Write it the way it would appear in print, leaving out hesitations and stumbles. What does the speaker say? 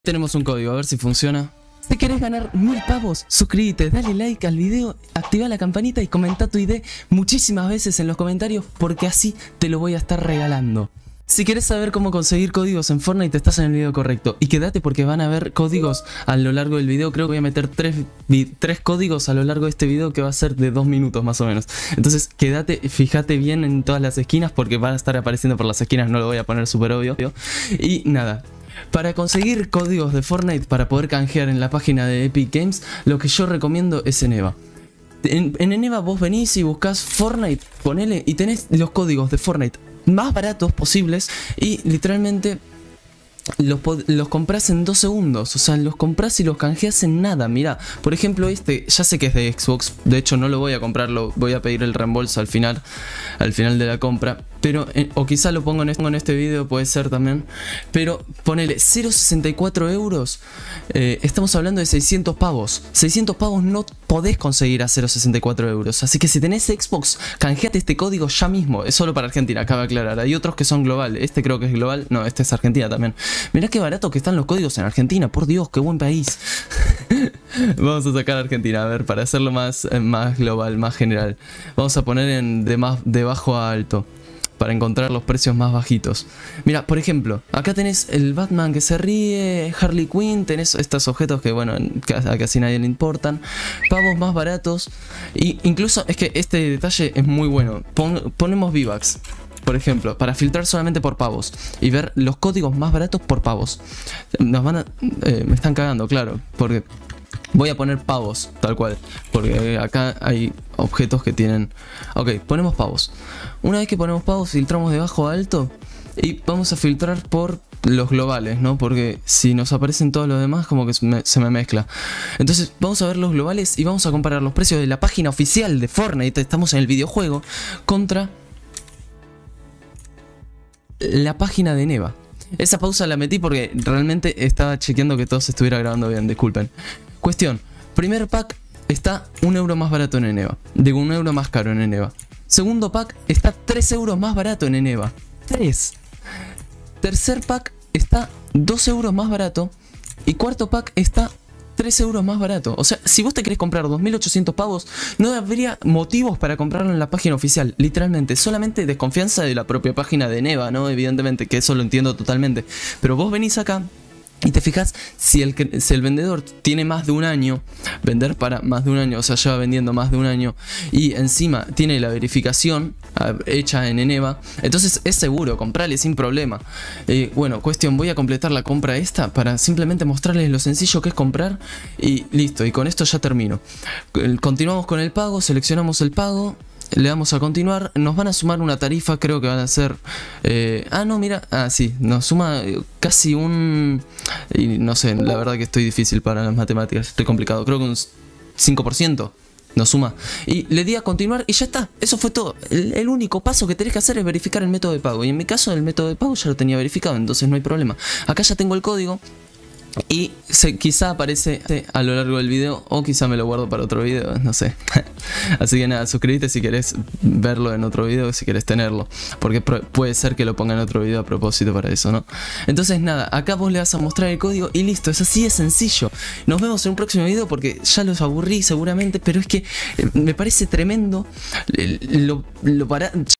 Tenemos un código, a ver si funciona. Si querés ganar 1000 pavos, suscríbete, dale like al video, activa la campanita y comenta tu ID muchísimas veces en los comentarios porque así te lo voy a estar regalando. Si querés saber cómo conseguir códigos en Fortnite, estás en el video correcto. Y quédate porque van a haber códigos a lo largo del video. Creo que voy a meter tres códigos a lo largo de este video que va a ser de 2 minutos más o menos. Entonces quédate, fíjate bien en todas las esquinas porque van a estar apareciendo por las esquinas, no lo voy a poner súper obvio. Y nada. Para conseguir códigos de Fortnite para poder canjear en la página de Epic Games, lo que yo recomiendo es Eneba. En Eneba vos venís y buscás Fortnite, ponele y tenés los códigos de Fortnite más baratos posibles y literalmente los compras en 2 segundos. O sea, los compras y los canjeas en nada. Mira, por ejemplo este, ya sé que es de Xbox, de hecho no lo voy a comprar, voy a pedir el reembolso al final de la compra. Pero, o quizá lo pongo en este video, puede ser también. Pero ponele 0,64 euros. Estamos hablando de 600 pavos. 600 pavos no podés conseguir a 0,64 euros. Así que si tenés Xbox, canjeate este código ya mismo. Es solo para Argentina, acaba de aclarar. Hay otros que son global. Este creo que es global. No, este es Argentina también. Mirá qué barato que están los códigos en Argentina. Por Dios, qué buen país. Vamos a sacar a Argentina, a ver, para hacerlo más global, más general. Vamos a poner de bajo a alto, para encontrar los precios más bajitos. Mira, por ejemplo, acá tenés el Batman que se ríe, Harley Quinn, tenés estos objetos que, bueno, a casi nadie le importan. Pavos más baratos. Y incluso, es que este detalle es muy bueno. Ponemos V-Bucks, por ejemplo, para filtrar solamente por pavos y ver los códigos más baratos por pavos. Me están cagando, claro, porque voy a poner pavos, tal cual, porque acá hay objetos que tienen... Ok, ponemos pavos. Una vez que ponemos pavos, filtramos de bajo a alto y vamos a filtrar por los globales, ¿no? Porque si nos aparecen todos los demás, como que se me mezcla. Entonces vamos a ver los globales y vamos a comparar los precios de la página oficial de Fortnite, estamos en el videojuego, contra la página de Eneba. Esa pausa la metí porque realmente estaba chequeando que todo se estuviera grabando bien, disculpen. Cuestión, primer pack está 1 euro más barato en Eneba. Digo, 1 euro más caro en Eneba. Segundo pack está 3 euros más barato en Eneba. 3. Tercer pack está 2 euros más barato. Y cuarto pack está 3 euros más barato. O sea, si vos te querés comprar 2800 pavos, no habría motivos para comprarlo en la página oficial. Literalmente, solamente desconfianza de la propia página de Eneba, ¿no? Evidentemente, que eso lo entiendo totalmente. Pero vos venís acá y te fijas si el vendedor tiene más de un año, vender para más de un año, o sea, lleva vendiendo más de un año y encima tiene la verificación hecha en Eneba, entonces es seguro, comprarle sin problema. Bueno, cuestión, voy a completar la compra esta para simplemente mostrarles lo sencillo que es comprar y listo, y con esto ya termino. Continuamos con el pago, seleccionamos el pago. Le damos a continuar, nos van a sumar una tarifa, creo que van a ser... no, mira, sí, nos suma casi un... Y no sé, la verdad que estoy difícil para las matemáticas, estoy complicado, creo que un 5% nos suma. Y le di a continuar y ya está, eso fue todo. El único paso que tenés que hacer es verificar el método de pago. Y en mi caso el método de pago ya lo tenía verificado, entonces no hay problema. Acá ya tengo el código. Y quizá aparece a lo largo del video o quizá me lo guardo para otro video, no sé. Así que nada, suscríbete si querés verlo en otro video, si querés tenerlo. Porque puede ser que lo ponga en otro video a propósito para eso, ¿no? Entonces nada, acá vos le vas a mostrar el código y listo, es así de sencillo. Nos vemos en un próximo video porque ya los aburrí seguramente, pero es que me parece tremendo lo barato.